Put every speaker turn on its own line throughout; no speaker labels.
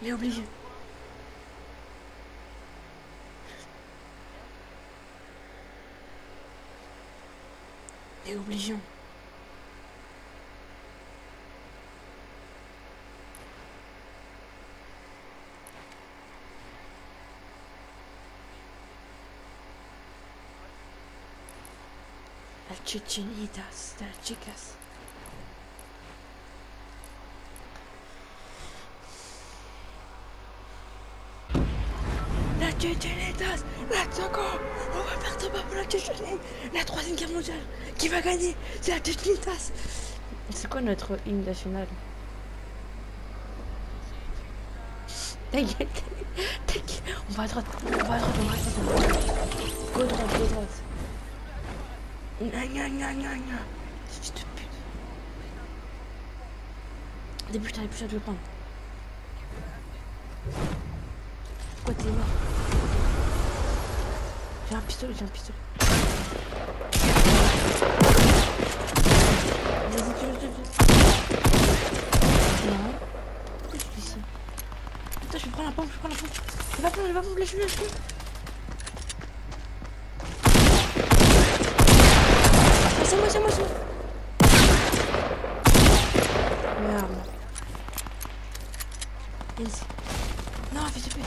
Il est obligé. Il est obligé. La chichinitas, de las chicas. La chichinitas, let's go. On va faire ça pour la chichinitas. La troisième guerre mondiale. Qui va gagner? C'est la chichinitas. C'est quoi notre hymne national? T'inquiète, t'inquiète. On va à droite, on va à droite, on va à droite. Go droite, go droite. Gna gna gna gna gna. Fils de pute. Début-toi, je vais le prendre. Pourquoi t'es mort? J'ai un pistolet, j'ai un pistolet. Vas-y, tu. Non. Pourquoi tu fais ça? Putain, je vais prendre la pompe, je vais prendre la pompe. Je vais pas prendre, lâche-le. Ah, c'est moi. Merde. Yes. Non, fais pute.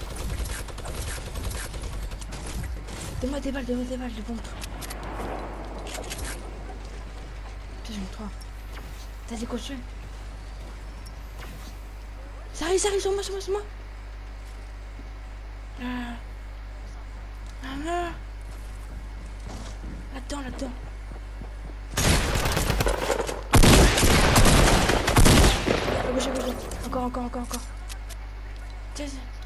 Donne-moi des balles, de pompe. Putain, j'en ai 3. T'as des cochons? Ça arrive, sur moi. Là. Là-dedans. Bouge. Encore. Tiens.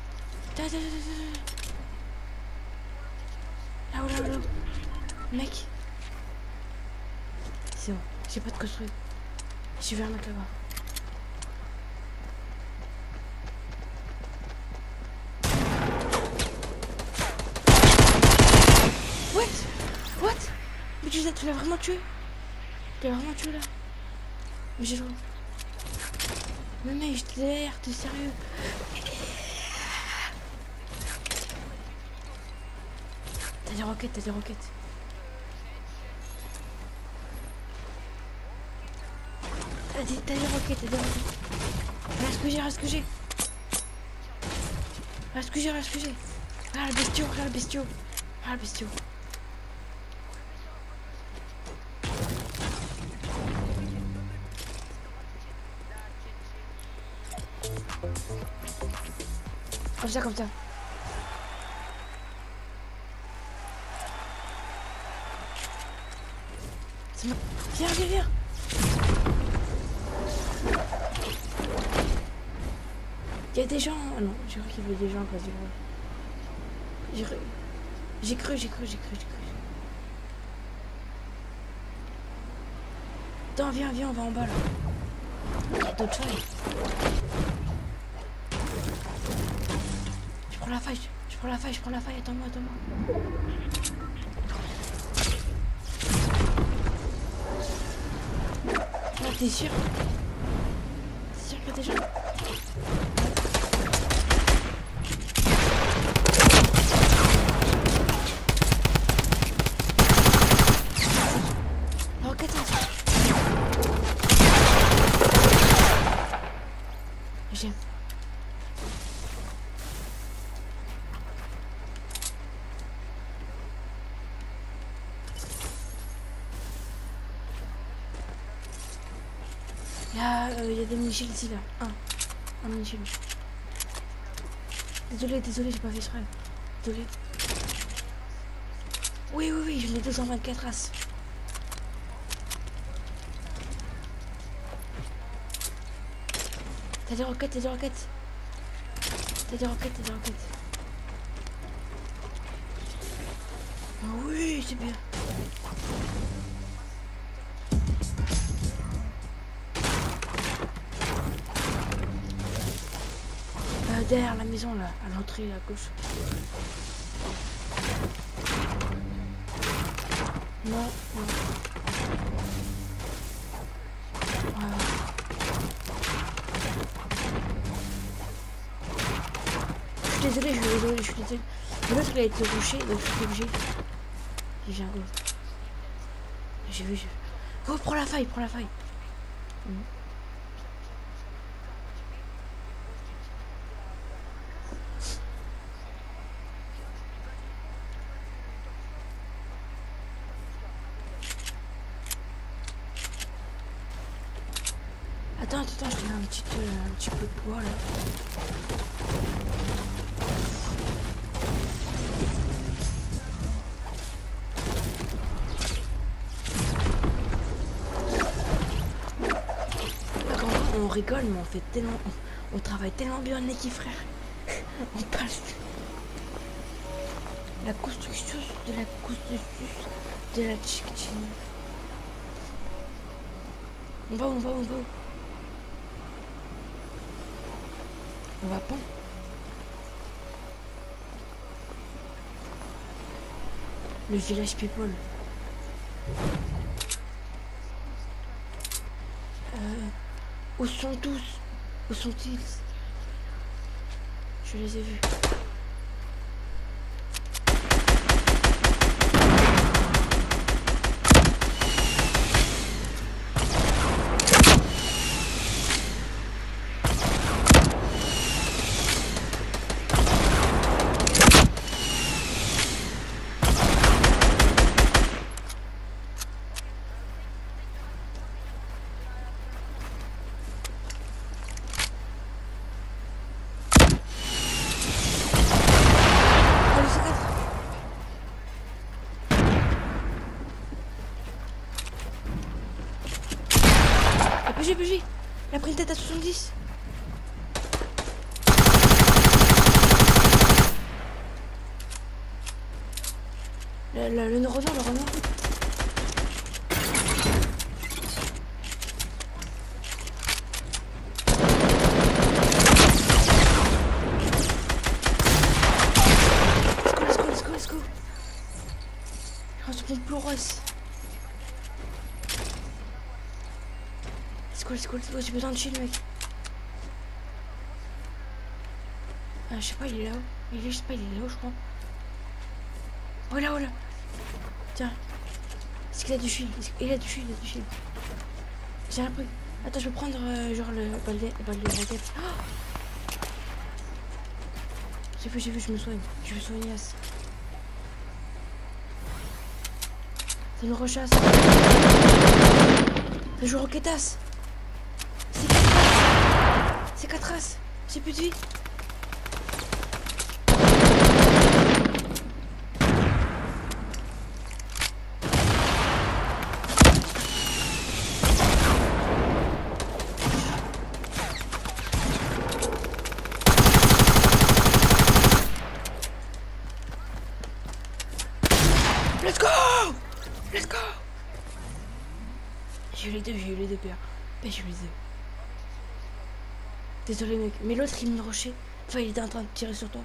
Là-haut. Mec. C'est bon, j'ai pas de construire. Je vais un mec là-bas. What? Mais tu l'as vraiment tué? Tu l'as vraiment tué là? Mais j'ai... Mais mec, j'étais derrière, t'es sérieux? T'as des roquettes. T'as des roquettes. Reste que j'ai. Reste que j'ai. Ah, le bestiau. Comme ça. C'est moi. Viens. Il y a des gens. Ah non, j'ai cru qu'il y avait des gens quasiment. J'ai cru. Attends, viens, on va en bas là. Il y a d'autres choses. Je prends la faille, attends-moi. Là, t'es sûr? T'es sûr qu'il y a des gens? La roquette, j'aime. Il y a des mini-shields ici là. Un mini-shield. Désolé, j'ai pas fait exprès. Désolé. Oui, je l'ai 224 as. T'as des roquettes. Ah oui, c'est bien. Derrière la maison là, à l'entrée à gauche. Non. désolé, je suis désolé. Mais l'autre il a été rushé, donc je suis obligé. J'ai un go. J'ai vu. Oh, prends la faille, prends la faille. Attends, je te mets un petit peu de poids là. On rigole, mais on fait tellement. On travaille tellement bien en équipe, frère. On passe la construction de la chicken. On va où? On va pas. Le village people. Où sont tous? Où sont-ils? Je les ai vus. BG, il a pris une tête à 70. Le Renault. Let's go. Oh, ce pompe Ploros. Let's go, j'ai besoin de shield, mec. Ah, je sais pas, il est là-haut. Je sais pas, il est là-haut, je crois. Oh là. Tiens. Est-ce qu'il a du shield? Il a du shield. J'ai un truc. Attends, je vais prendre genre le balai de raquette. Oh, j'ai vu, je me soigne. Je vais soigner As. Ça nous rechasse. Ça joue Roquetas. C'est 4 As. J'ai plus de vie. Let's go. J'ai eu les deux PA. J'ai eu les deux. Désolé mec, mais l'autre il me rushait. Enfin il était en train de tirer sur toi.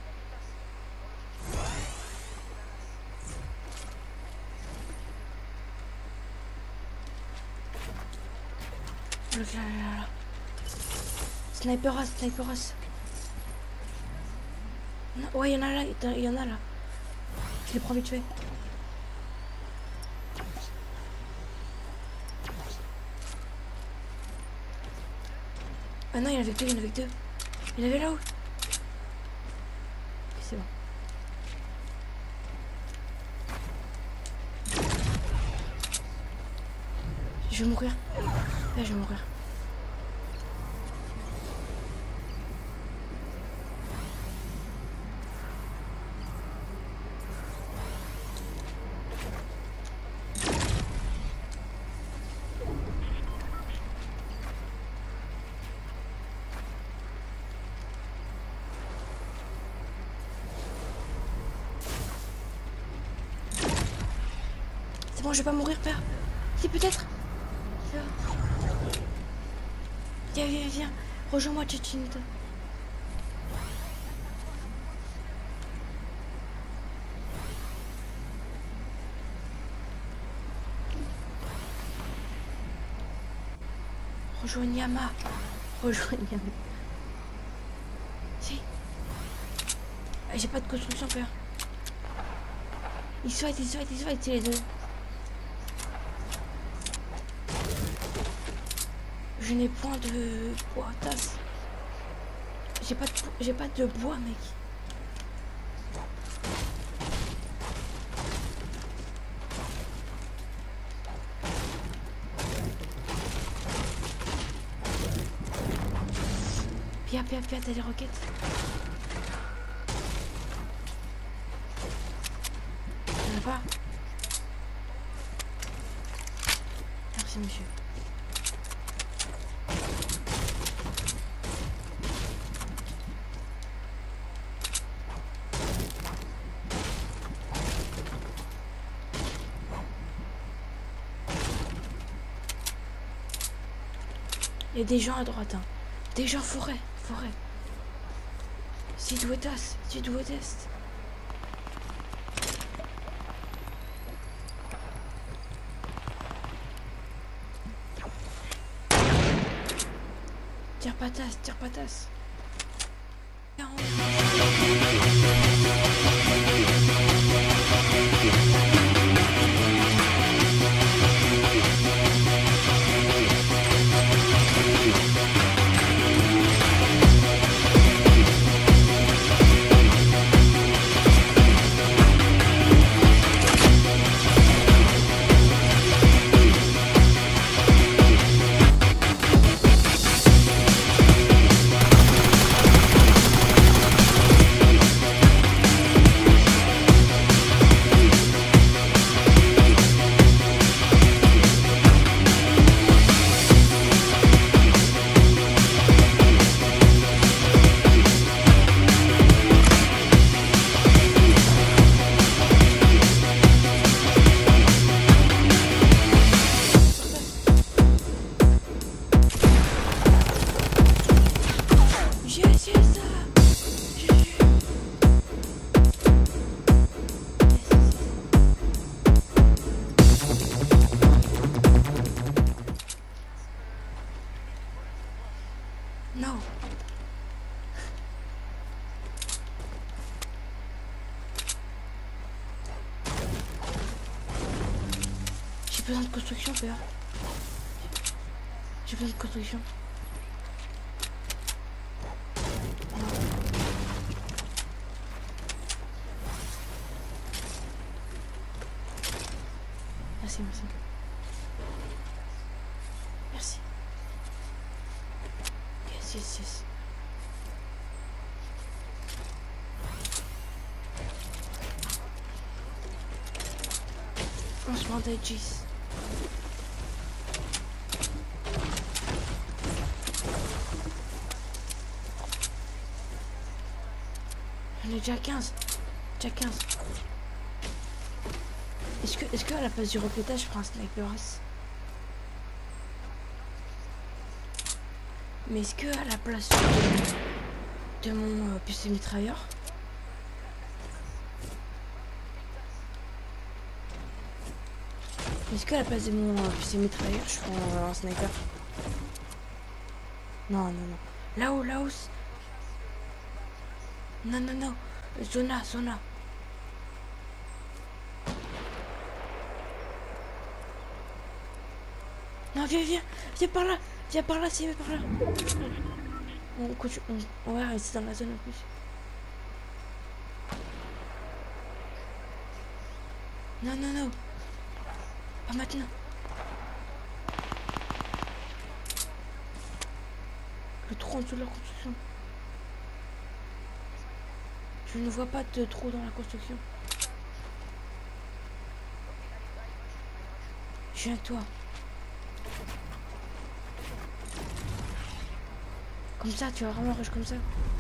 L'autre là. Sniper As. Ouais, il y en a là. Je les prends vite fait. Ah non, il y en avait deux. Il y en avait là-haut. Ok, c'est bon. Je vais mourir. Là, je vais mourir. C'est bon, je vais pas mourir, père. Si, peut-être. Viens. Rejoins-moi, Tchétchinita. Rejoins Yama. Si. J'ai pas de construction, père. Ils se fight, c'est les deux. Je n'ai point de bois, tasse. J'ai pas de bois, mec. Pia, t'as les roquettes. T'en as pas? Merci, monsieur. Il y a des gens à droite, hein. Des gens forêt. Sud-ouest. Tire patasse. Non. J'ai besoin de construction, père. J'ai besoin de construction. Merci. Merci. Yes. On se demande à Gis. On est déjà 15. Est-ce que à la place du replétage, je prends un sniper as? Mais est-ce que à la place de mon pistolet mitrailleur, est-ce que à la place de mon pistolet mitrailleur, je prends un sniper? Non. Là-haut. Non. Zona. Non, viens par là, viens par là. On va rester dans la zone en plus. Non. Pas maintenant. Le trou en dessous de la construction. Je ne vois pas de trou dans la construction. Je viens avec toi. Comme ça, tu vas vraiment rush comme ça.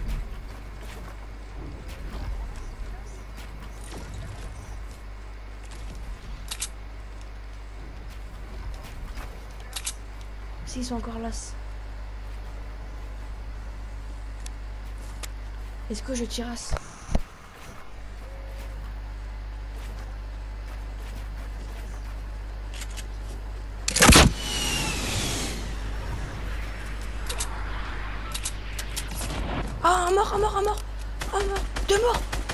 S'ils sont encore là. Est-ce que je tirasse? Ah, un mort. Deux morts.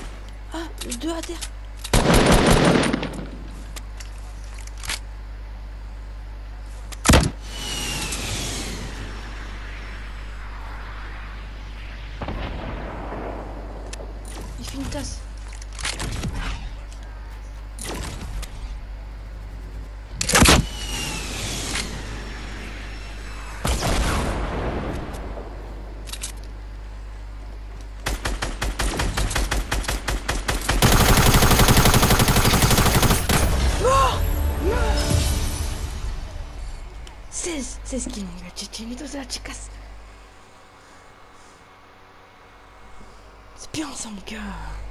Ah, deux à terre. Il fait une tasse. Mort. 16 kills, mon gars. Tchétchénitos de la chicasse. C'est bien ça, mon gars.